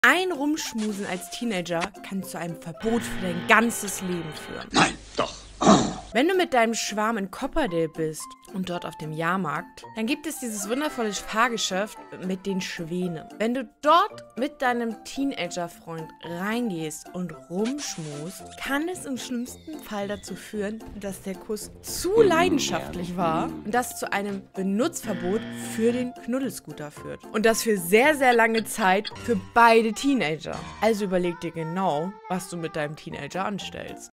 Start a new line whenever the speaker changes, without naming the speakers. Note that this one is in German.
Ein Rumschmusen als Teenager kann zu einem Verbot für dein ganzes Leben führen.
Nein, doch.
Wenn du mit deinem Schwarm in Copperdale bist und dort auf dem Jahrmarkt, dann gibt es dieses wundervolle Fahrgeschäft mit den Schwänen. Wenn du dort mit deinem Teenager-Freund reingehst und rumschmust, kann es im schlimmsten Fall dazu führen, dass der Kuss zu leidenschaftlich war und das zu einem Benutzverbot für den Knuddelscooter führt. Und das für sehr, sehr lange Zeit für beide Teenager. Also überleg dir genau, was du mit deinem Teenager anstellst.